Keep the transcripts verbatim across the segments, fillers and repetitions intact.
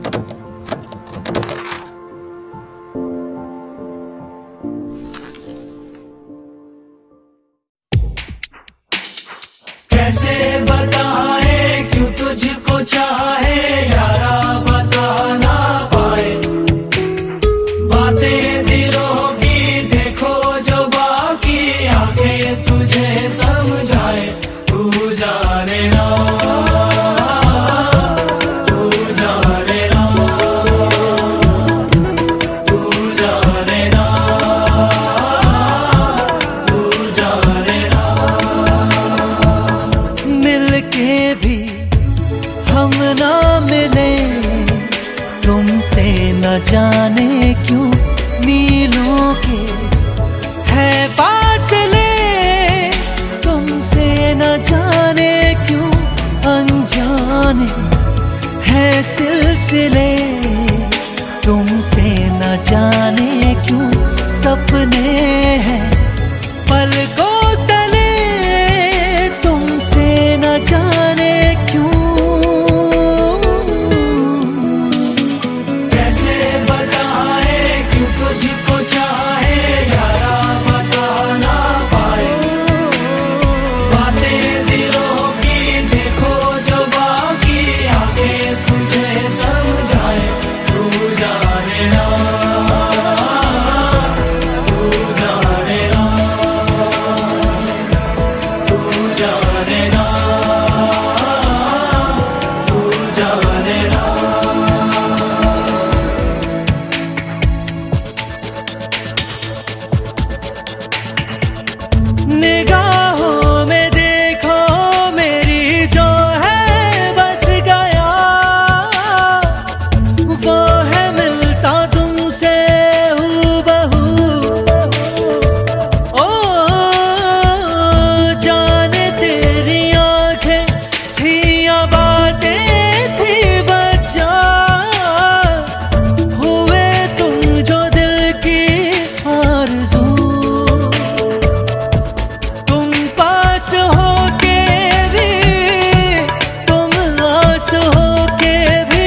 कैसे बताए क्यों तुझको चाहे यारा, बता ना पाए बातें दिलों की, देखो जो बाकी आंखें तुझे समझाए। तू जाने ना, तू जाने ना, तू जाने ना, तू जाने ना। मिलके भी हम ना मिले, तुमसे न जाने क्यों मीलों के है फासले, तुमसे न जाने क्यों अनजाने है सिलसिले, तुमसे न जाने क्यों सपने हैं पलकों तले, तुमसे न जाने क्यों। कैसे बताए क्यों तुझको चाहे यारा, बता ना पाए बातें दिलों की, देखो जो बाकी आंखें तुझे समझाए। तू जाने ना, तू जाने ना, तू जाने ना, तू जाने ना। निगाहों में देखो मेरी जो है बस गया, वो है मिलता तुमसे हूबहू। ओ जाने तेरी आंखें थी या बातें थी बचा, हुए तुम जो दिल की आरज़ू, तुम पास होके भी, तुम आस होके भी,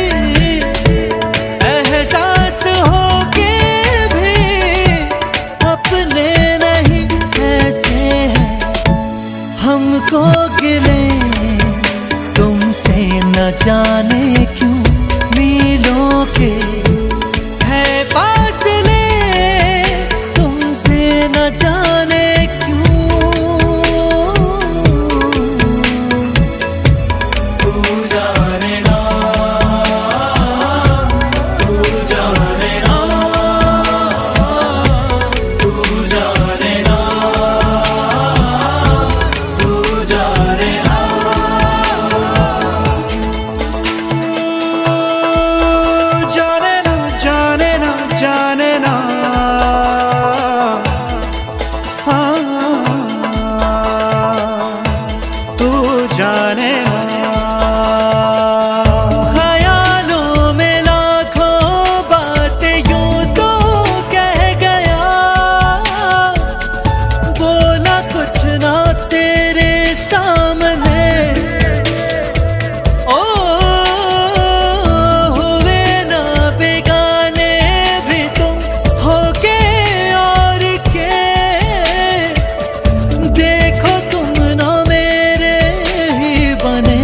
एहसास होके भी, अपने नहीं ऐसे हैं हमको गिले, तुमसे न जाने क्यों मीलों के है फासले, तुमसे न जाने क्यों। तू जाने ना, तू जाने ना, तू जाने ना, तू जाने ना। जाने ना, जाने ना, जाने ना, हाँ, तू जाने ना। ख्यालों में लाखों बातें यूं तो कह गया, बोला कुछ ना तेरे सामने। ओ हुए ना बेगाने भी तुम होके और के, देखो तुम ना मेरे ही बने,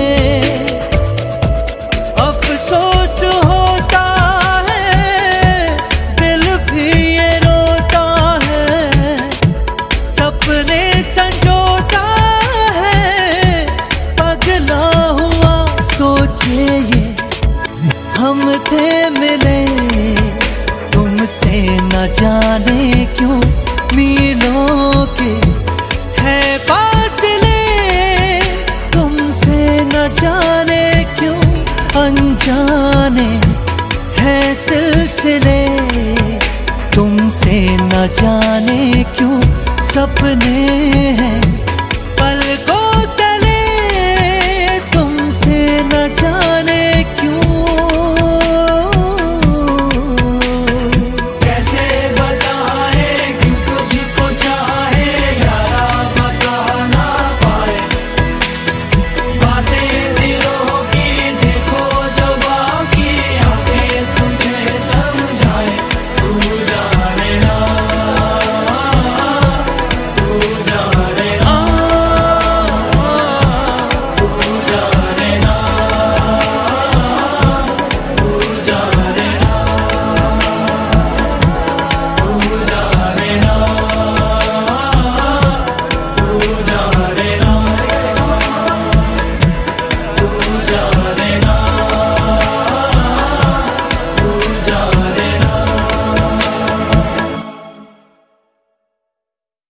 अफसोस होता है दिल भी ये रोता है, सपने संजोता है पगला हुआ सोचे ये हम थे मिले, तुमसे न जाने क्यों मीलों के